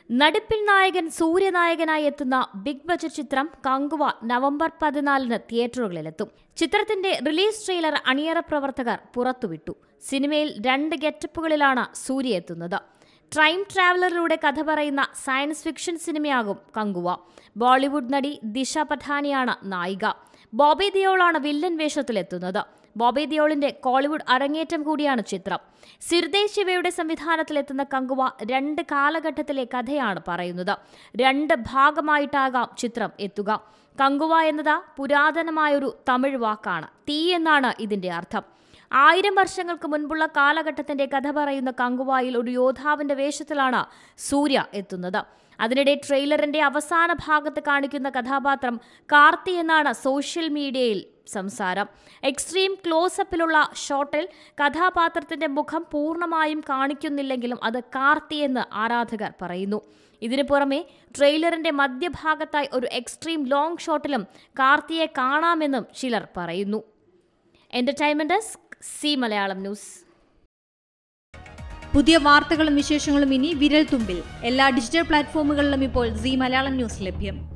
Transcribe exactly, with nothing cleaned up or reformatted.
നടിപ്പിൽ നായകൻ സൂര്യനായകനായി എത്തുന്ന big budget ചിത്രം കങ്കുവ നവംബർ പതിനാലിന് തിയേറ്ററുകളിലെത്തും. ചിത്രത്തിന്റെ റിലീസ് ട്രെയിലർ അണിയറ പ്രവർത്തകർ പുറത്തുവിട്ടു. സിനിമയിൽ രണ്ട് ഗെറ്റപ്പുകളിലാണ് സൂര്യ എത്തുന്നത്. ടൈം ട്രാവലറിലൂടെ കഥ പറയുന്ന സയൻസ് ഫിക്ഷൻ സിനിമയാകും കങ്കുവ. ബോളിവുഡ് നടി ദിശ പഠാനിയാണ് നായിക. ബോബി ദിയോളാണ് വില്ലൻ വേഷത്തിലെത്തുന്നത്. ബോബി ദിയോളിന്റെ കോളിവുഡ് അരങ്ങേറ്റം കൂടിയാണ് ചിത്രം. സിർദേശ് ശിവയുടെ സംവിധാനത്തിലെത്തുന്ന കങ്കുവ രണ്ട് കാലഘട്ടത്തിലെ കഥയാണ് പറയുന്നത്. രണ്ട് ഭാഗമായിട്ടാകാം ചിത്രം എത്തുക. കങ്കുവ എന്നത് പുരാതനമായൊരു തമിഴ് വാക്കാണ്. തീ എന്നാണ് ഇതിന്റെ അർത്ഥം. ആയിരം വർഷങ്ങൾക്ക് മുൻപുള്ള കാലഘട്ടത്തിന്റെ കഥ പറയുന്ന കങ്കുവായിൽ ഒരു യോദ്ധാവിന്റെ വേഷത്തിലാണ് സൂര്യ എത്തുന്നത്. അതിനിടെ ട്രെയിലറിന്റെ അവസാന ഭാഗത്ത് കാണിക്കുന്ന കഥാപാത്രം കാർത്തി എന്നാണ് സോഷ്യൽ മീഡിയയിൽ സംസാരം. എക്സ്ട്രീം ക്ലോസപ്പിലുള്ള ഷോട്ടിൽ കഥാപാത്രത്തിന്റെ മുഖം പൂർണ്ണമായും കാണിക്കുന്നില്ലെങ്കിലും അത് കാർത്തി എന്ന് ആരാധകർ പറയുന്നു. ഇതിനു പുറമെ ട്രെയിലറിന്റെ മധ്യഭാഗത്തായി ഒരു എക്സ്ട്രീം ലോങ് ഷോട്ടിലും കാർത്തിയെ കാണാമെന്നും ചിലർ പറയുന്നു. Entertainment desk, Zee Malayalam news. പുതിയ വാർത്തകളും വിശേഷങ്ങളും ഇനി വിരൽ തുമ്പിൽ. എല്ലാ ഡിജിറ്റൽ പ്ലാറ്റ്ഫോമുകളിലും ഇപ്പോൾ സി മലയാളം ന്യൂസ് ലഭ്യം.